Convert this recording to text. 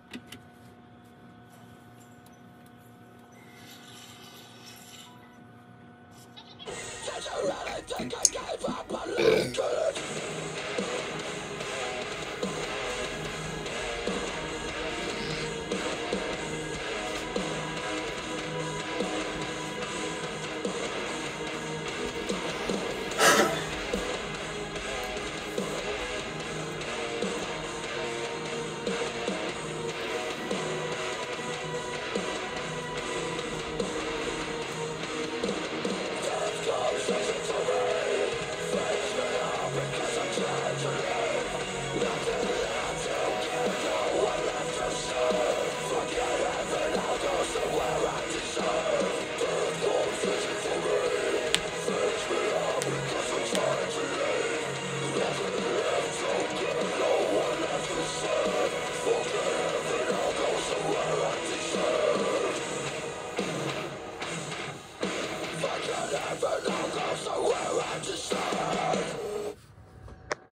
Did you really think I gave up on Lincoln? Never know, go somewhere I deserve.